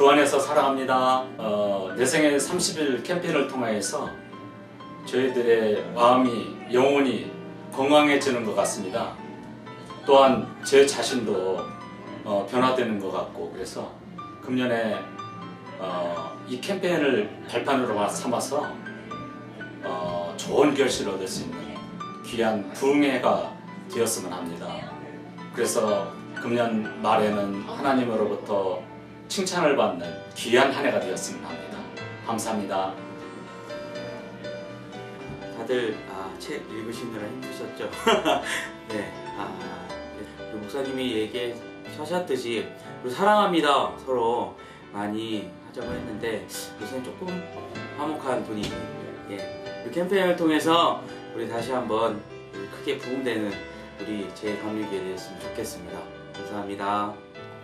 주 안에서 사랑합니다. 내 생애 30일 캠페인을 통해서 저희들의 마음이 영혼이 건강해지는 것 같습니다. 또한 제 자신도 변화되는 것 같고, 그래서 금년에 이 캠페인을 발판으로 삼아서 좋은 결실을 얻을 수 있는 귀한 부흥의 해가 되었으면 합니다. 그래서 금년 말에는 하나님으로부터 칭찬을 받는 귀한 한 해가 되었으면 합니다. 감사합니다. 다들 책 읽으시느라 힘드셨죠? 네, 목사님이 얘기하셨듯이 우리 사랑합니다 서로 많이 하자고 했는데 요새는 조금 화목한 분위기. 이 캠페인을 통해서 우리 다시 한번 크게 부흥되는 우리 제361이 되었으면 좋겠습니다. 감사합니다.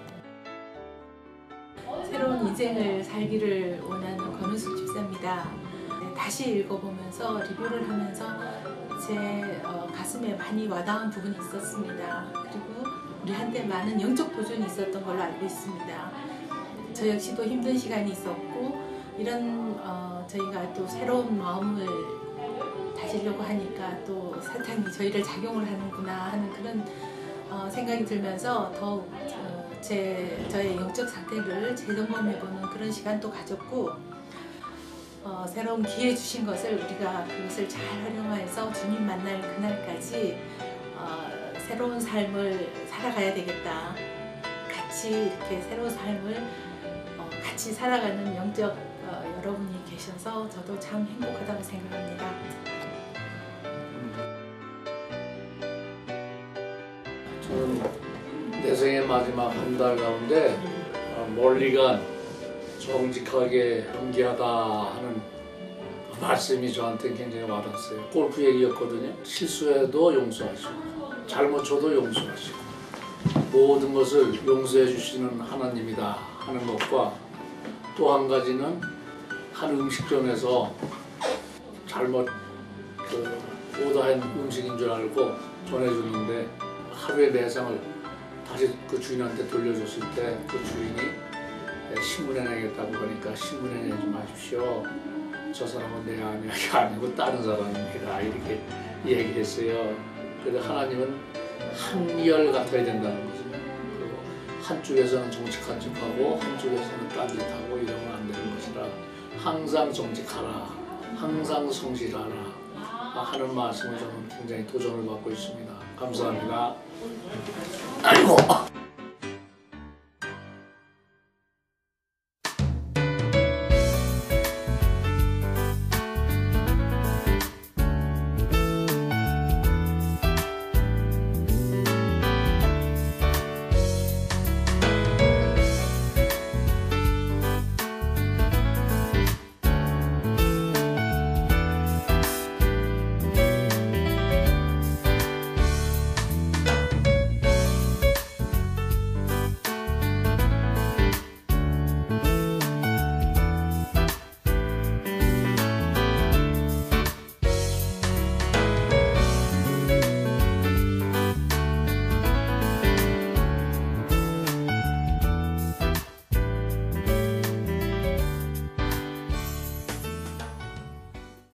새로운 인생을 살기를 원하는 권우숙 집사입니다. 다시 읽어보면서 리뷰를 하면서 제 가슴에 많이 와닿은 부분이 있었습니다. 그리고 우리한테 많은 영적 도전이 있었던 걸로 알고 있습니다. 저 역시도 힘든 시간이 있었고, 이런 저희가 또 새로운 마음을 다지려고 하니까 또 사탄이 저희를 작용을 하는구나 하는 그런 생각이 들면서 더욱 저의 영적 상태를 재점검해보는 그런 시간도 가졌고, 새로운 기회 주신 것을 우리가 그것을 잘 활용해서 주님 만날 그날까지 새로운 삶을 살아가야 되겠다. 같이 이렇게 새로운 삶을 같이 살아가는 영적 여러분이 계셔서 저도 참 행복하다고 생각합니다. 저는 내 생의 마지막 한 달 가운데 멀리간 정직하게 경계하다 하는 말씀이 저한테 굉장히 와닿았어요. 골프 얘기였거든요. 실수해도 용서하시고 잘못 쳐도 용서하시고 모든 것을 용서해 주시는 하나님이다 하는 것과, 또 한 가지는 한 음식점에서 잘못 오더한 음식인 줄 알고 전해주는데 하루의 매상을 다시 그 주인한테 돌려줬을 때 그 주인이 신문에 내겠다고 하니까 신문에 내지 마십시오. 저 사람은 내 아내가 아니고 다른 사람입니다. 이렇게 얘기했어요. 그래서 하나님은 한결 같아야 된다는 거죠. 그리고 한쪽에서는 정직한 척하고 한쪽에서는 딴짓하고 이러면 안 되는 것이라 항상 정직하라, 항상 성실하라 하는 말씀을 저는 굉장히 도전을 받고 있습니다. 감사합니다. 아이고.